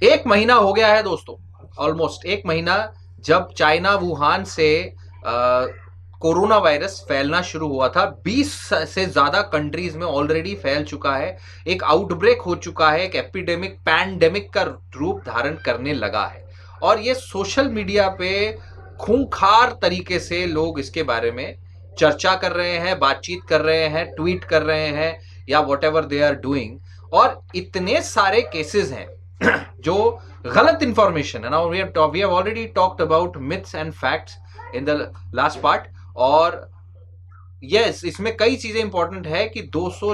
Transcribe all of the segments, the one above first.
एक महीना हो गया है दोस्तों, ऑलमोस्ट एक महीना, जब चाइना वुहान से कोरोना वायरस फैलना शुरू हुआ था। 20 से ज्यादा कंट्रीज में ऑलरेडी फैल चुका है, एक आउटब्रेक हो चुका है, एक एपिडेमिक पैंडेमिक का रूप धारण करने लगा है। और ये सोशल मीडिया पे खूंखार तरीके से लोग इसके बारे में चर्चा कर रहे हैं, बातचीत कर रहे हैं, ट्वीट कर रहे हैं, या whatever they are doing. और इतने सारे केसेस हैं जो गलत इंफॉर्मेशन है। Now we have already talked about myths and facts in the last part. और यस, इसमें कई चीजें इंपॉर्टेंट है कि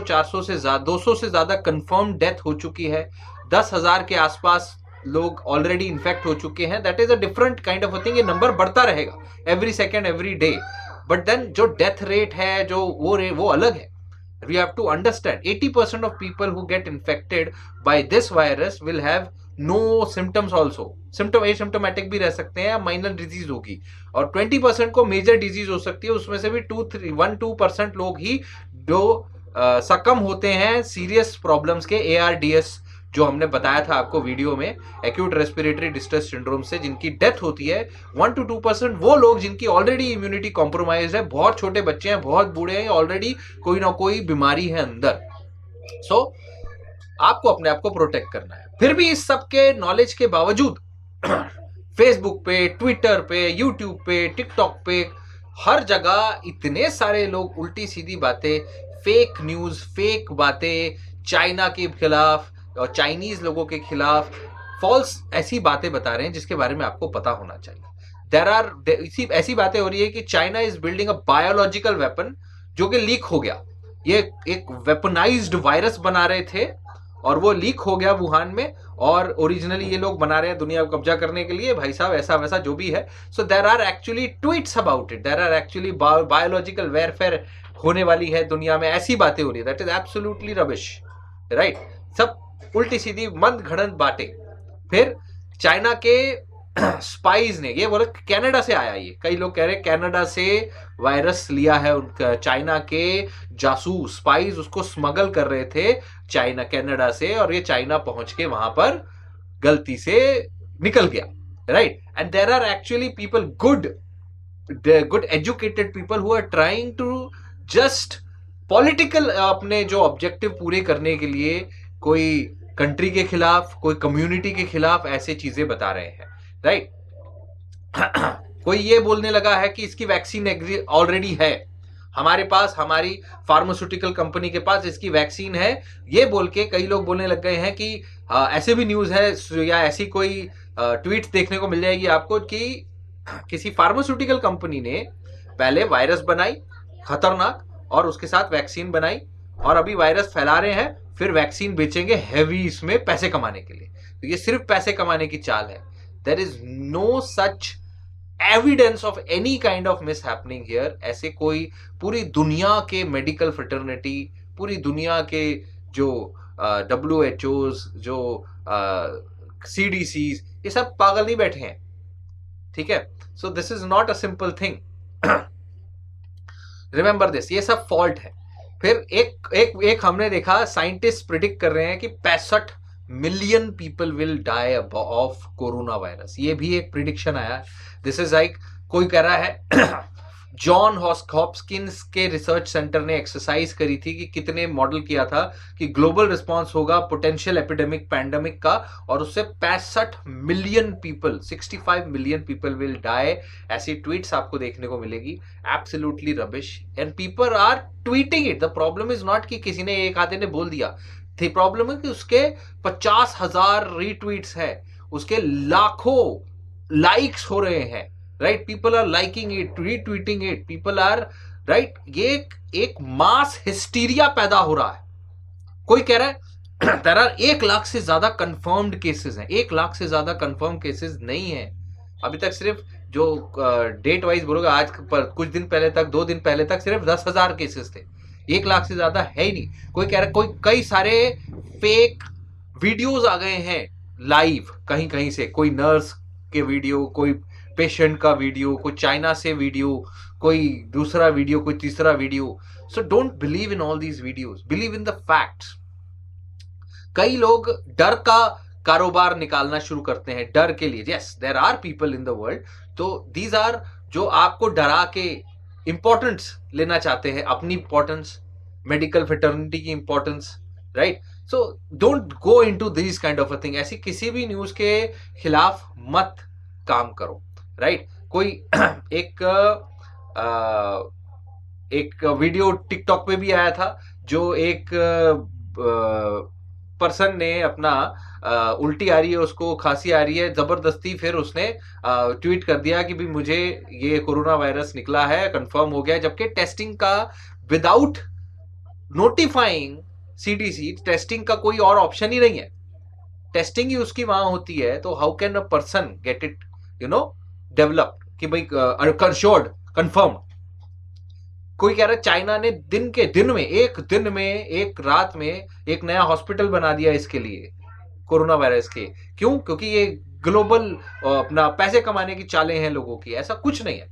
200 से ज्यादा कंफर्म डेथ हो चुकी है, 10,000 के आसपास लोग ऑलरेडी इन्फेक्ट हो चुके हैं। That is a different kind of a thing. ये नंबर बढ़ता रहेगा every second every day, but then जो डेथ रेट है जो वो अलग है। We have to understand 80% of people who get infected by this virus will have no symptoms also. Symptom asymptomatic भी रह सकते हैं या माइनर डिजीज होगी, और 20% को मेजर डिजीज हो सकती है। उसमें से भी 1-2% लोग ही जो सकम होते हैं सीरियस प्रॉब्लम्स के, ARDS जो हमने बताया था आपको वीडियो में, एक्यूट रेस्पिरेटरी डिस्ट्रेस सिंड्रोम से जिनकी डेथ होती है। 1-2% वो लोग जिनकी ऑलरेडी इम्यूनिटी कॉम्प्रोमाइज है, बहुत छोटे बच्चे हैं, बहुत बूढ़े हैं, ऑलरेडी कोई ना कोई बीमारी है अंदर। सो आपको अपने आप को प्रोटेक्ट करना है। फिर भी इस सब के नॉलेज के बावजूद फेसबुक पे, ट्विटर पे, यूट्यूब पे, टिकटॉक पे, हर जगह इतने सारे लोग उल्टी सीधी बातें, फेक न्यूज, फेक बातें चाइना के खिलाफ और चाइनीज लोगों के खिलाफ फॉल्स ऐसी बातें बता रहे हैं जिसके बारे में आपको पता होना चाहिए। ऐसी बातें हो रही है कि China is building a biological weapon जो कि लीक हो गया। ये एक वेपनाइज्ड वायरस बना रहे थे और वो लीक हो गया वुहान में, और ओरिजिनली ये लोग बना रहे हैं दुनिया को कब्जा करने के लिए, भाई साहब, ऐसा वैसा जो भी है। So there are actually tweets about it, there are actually biological warfare होने वाली है दुनिया में, ऐसी बातें हो रही है। That is absolutely rubbish, right? सब उल्टी सीधी मंद घड़ंत बातें। फिर चाइना के स्पाइज ने ये बोला कनाडा से आया, ये कई लोग कह रहे हैं कनाडा से वायरस लिया है उनका, चाइना के जासूस स्पाइज उसको स्मगल कर रहे थे चाइना कनाडा से, और ये चाइना पहुंच के वहां पर गलती से निकल गया, right? And there are actually people, good educated people who are trying to just political अपने जो ऑब्जेक्टिव पूरे करने के लिए कोई कंट्री के खिलाफ, कोई कम्युनिटी के खिलाफ ऐसे चीजें बता रहे हैं, राइट? कोई ये बोलने लगा है कि इसकी वैक्सीन ऑलरेडी है हमारे पास, हमारी फार्मास्यूटिकल कंपनी के पास इसकी वैक्सीन है, ये बोल के कई लोग बोलने लग गए हैं कि ऐसे भी न्यूज है या ऐसी कोई ट्वीट देखने को मिल जाएगी आपको कि किसी फार्मास्यूटिकल कंपनी ने पहले वायरस बनाई खतरनाक, और उसके साथ वैक्सीन बनाई, और अभी वायरस फैला रहे हैं, फिर वैक्सीन बेचेंगे हैवी इसमें पैसे कमाने के लिए। तो ये सिर्फ पैसे कमाने की चाल है। There is no such evidence of any kind of mishappening here. ऐसे कोई पूरी दुनिया के मेडिकल फ्रेटर्निटी, पूरी दुनिया के जो WHOs, जो CDCs, ये सब पागल नहीं बैठे हैं, ठीक है? So this is not a simple thing, remember this, ये सब फॉल्ट है। फिर एक हमने देखा, साइंटिस्ट प्रिडिक्ट कर रहे हैं कि 65 million people will die of corona virus. ये भी एक प्रिडिक्शन आया। दिस इज लाइक, कोई कह रहा है जॉन हॉपकिंस के रिसर्च सेंटर ने एक्सरसाइज करी थी कि कितने मॉडल किया था कि ग्लोबल रिस्पांस होगा पोटेंशियल एपिडेमिक पैंडेमिक का, और उससे 65 million people, 65 million people will die. ऐसी ट्वीट्स आपको देखने को मिलेगी। Absolutely rubbish, and people are tweeting it. The problem is not कि किसी ने, एक आधे ने बोल दिया, द प्रॉब्लम है कि उसके 50,000 रीट्वीट्स है, उसके लाखों लाइक्स हो रहे हैं, right? People are liking it, retweeting it, people are, right? ये एक मास हिस्टीरिया पैदा हो रहा है। कोई कह रहा है देयर आर 1 लाख से ज्यादा कंफर्म्ड केसेस हैं। 1 लाख से ज्यादा कंफर्म केसेस नहीं है अभी तक। सिर्फ जो डेट वाइज बोलोगे, आज पर कुछ दिन पहले तक, 2 दिन पहले तक सिर्फ 10,000 केसेस थे। 1 लाख से ज्यादा है ही नहीं। कोई कह रहा है, कोई कई सारे फेक वीडियोज आ गए हैं लाइव कहीं कहीं से, कोई नर्स के वीडियो, कोई पेशेंट का वीडियो, कोई चाइना से वीडियो, कोई दूसरा वीडियो, कोई तीसरा video. So don't believe in all these videos, believe in the facts. कई लोग डर का कारोबार निकालना शुरू करते हैं डर के लिए। Yes, there are people in the world, तो दीज आर जो आपको डरा के इंपॉर्टेंस लेना चाहते हैं, अपनी इंपॉर्टेंस, मेडिकल फेटर्निटी की importance, right. So don't go into this kind of a thing. ऐसी किसी भी न्यूज के खिलाफ मत काम करो, राइट। कोई एक वीडियो टिकटॉक पे भी आया था, जो एक पर्सन ने अपना उल्टी आ रही है, उसको खांसी आ रही है, जबरदस्ती फिर उसने ट्वीट कर दिया कि भी मुझे ये कोरोना वायरस निकला है, कंफर्म हो गया, जबकि टेस्टिंग का विदाउट नोटिफाइंग सीडीसी टेस्टिंग का कोई और ऑप्शन ही नहीं है। टेस्टिंग ही उसकी वहां होती है, तो how can a person get it develop कि भाई अश्योर्ड, कंफर्म। कोई कह रहा है चाइना ने एक दिन में एक रात में एक नया हॉस्पिटल बना दिया इसके लिए, कोरोना वायरस के। क्यों? क्योंकि ये ग्लोबल अपना पैसे कमाने की चालें हैं लोगों की। ऐसा कुछ नहीं है,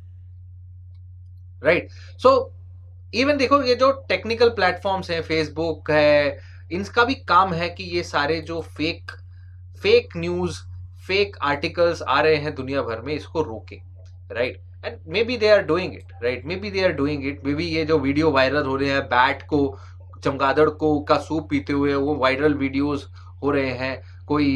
राइट। सो इवन देखो, ये जो टेक्निकल प्लेटफॉर्म्स हैं, फेसबुक है, इनका भी काम है कि ये सारे जो फेक न्यूज, फेक आर्टिकल्स आ रहे हैं दुनिया भर में, इसको रोके, right. And maybe they are doing it, right, maybe they are doing it. Maybe ये जो वीडियो वायरल हो रहे हैं, बैट को, चमगादड़ को का सूप पीते हुए, वो वायरल वीडियोस हो रहे हैं। कोई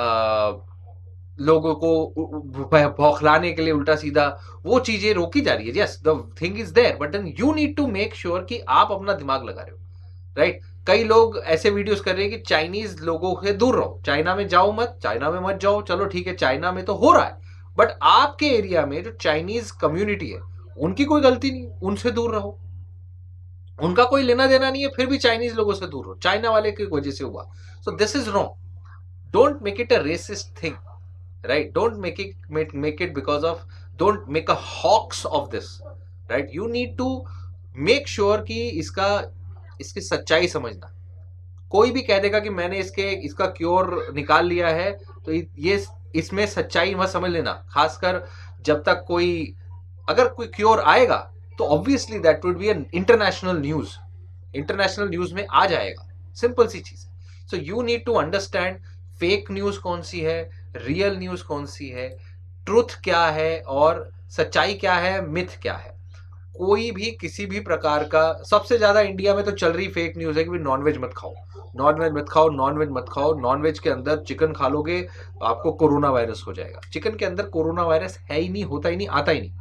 लोगों को बौखलाने के लिए उल्टा सीधा वो चीजें रोकी जा रही है। Yes, the thing is there, but then you need to make sure कि आप अपना दिमाग लगा रहे हो, राइट। कई लोग ऐसे वीडियोस कर रहे हैं कि चाइनीज लोगों से दूर रहो, चाइना में जाओ मत, चाइना में मत जाओ। चलो ठीक है, चाइना में तो हो रहा है, बट आपके एरिया में जो चाइनीज कम्युनिटी है, उनकी कोई गलती नहीं, उनसे दूर रहो। उनका कोई लेना देना नहीं है, फिर भी चाइनीज लोगों से दूर रहो, चाइना वाले की वजह से हुआ। So this is wrong. Don't make it a racist thing, right? Don't make it because of, don't make a hawks of this, right? You need to make sure कि इसकी सच्चाई समझना। कोई भी कह देगा कि मैंने इसका क्योर निकाल लिया है, तो ये इसमें सच्चाई मत समझ लेना। खासकर जब तक अगर कोई क्योर आएगा, तो obviously that would be an international news में आ जाएगा। सिंपल सी चीज। So you need to understand fake news कौन सी है, रियल न्यूज कौन सी है, ट्रुथ क्या है और सच्चाई क्या है, मिथ क्या है। कोई भी किसी भी प्रकार का, सबसे ज्यादा इंडिया में तो चल रही फेक न्यूज है कि नॉनवेज मत खाओ, नॉनवेज मत खाओ, नॉनवेज मत खाओ। नॉनवेज के अंदर चिकन खा लोगे आपको कोरोना वायरस हो जाएगा। चिकन के अंदर कोरोना वायरस है ही नहीं, होता ही नहीं, आता ही नहीं,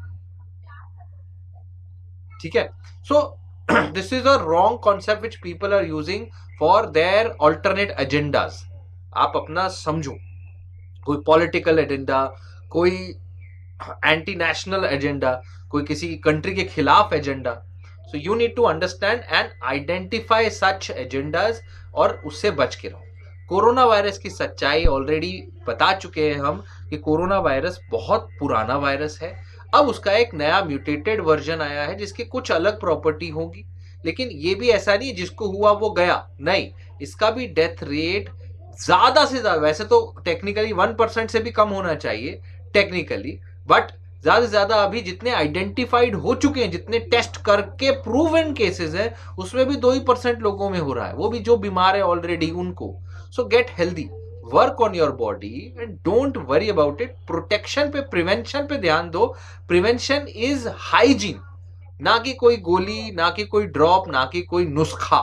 ठीक है। So this is a wrong concept which people are using for their alternate agendas. आप अपना समझो, कोई पॉलिटिकल एजेंडा, कोई एंटी नेशनल एजेंडा, कोई किसी कंट्री के खिलाफ agenda. So you need to understand and identify such agendas और उससे बच के रहो। कोरोना वायरस की सच्चाई ऑलरेडी बता चुके हैं हम कि कोरोना वायरस बहुत पुराना वायरस है। अब उसका एक नया म्यूटेटेड वर्जन आया है जिसकी कुछ अलग प्रॉपर्टी होगी, लेकिन ये भी ऐसा नहीं जिसको हुआ वो गया, नहीं, इसका भी डेथ रेट ज्यादा से ज्यादा, वैसे तो टेक्निकली 1% से भी कम होना चाहिए टेक्निकली, बट ज्यादा से ज्यादा अभी जितने आइडेंटिफाइड हो चुके हैं, जितने टेस्ट करके प्रूवन केसेस हैं, उसमें भी 2% लोगों में हो रहा है, वो भी जो बीमार है ऑलरेडी उनको। So get healthy, work on your body and don't worry about it. Protection पे, प्रिवेंशन पे ध्यान दो। प्रिवेंशन इज हाइजीन, ना कि कोई गोली, ना कि कोई ड्रॉप, ना कि कोई नुस्खा,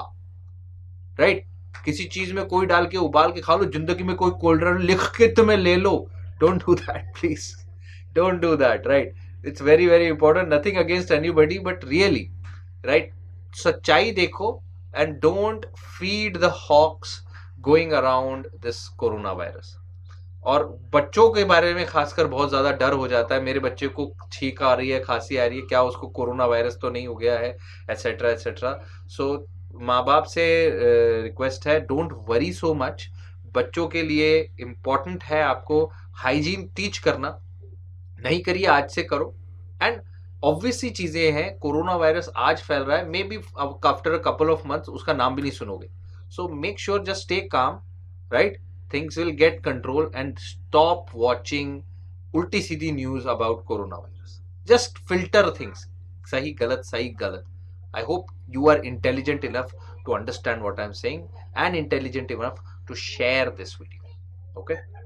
राइट। किसी चीज में कोई डाल के उबाल के खा लो, जिंदगी में कोई कोल्ड ड्रिंक लिख के तुम्हें ले लो, don't do that please, don't do that, right. It's very very important, nothing against anybody, but really, right, सच्चाई देखो and don't feed the hoax going around this corona virus. और बच्चों के बारे में खासकर बहुत ज्यादा डर हो जाता है, मेरे बच्चे को छींक आ रही है, खांसी आ रही है, क्या उसको कोरोना वायरस तो नहीं हो गया है, एटसेट्रा एटसेट्रा। सो माँ बाप से रिक्वेस्ट है, डोंट वरी सो मच। बच्चों के लिए इंपॉर्टेंट है आपको हाइजीन टीच करना, नहीं करिए आज से करो। एंड ऑब्वियसली चीजें हैं, कोरोना वायरस आज फैल रहा है, maybe after a couple of months उसका नाम भी नहीं सुनोगे। So make sure, just stay calm, right, things will get control and stop watching ulti सीधी news about coronavirus. Just filter things, सही गलत, सही गलत. I hope you are intelligent enough to understand what I'm saying and intelligent enough to share this video. Okay.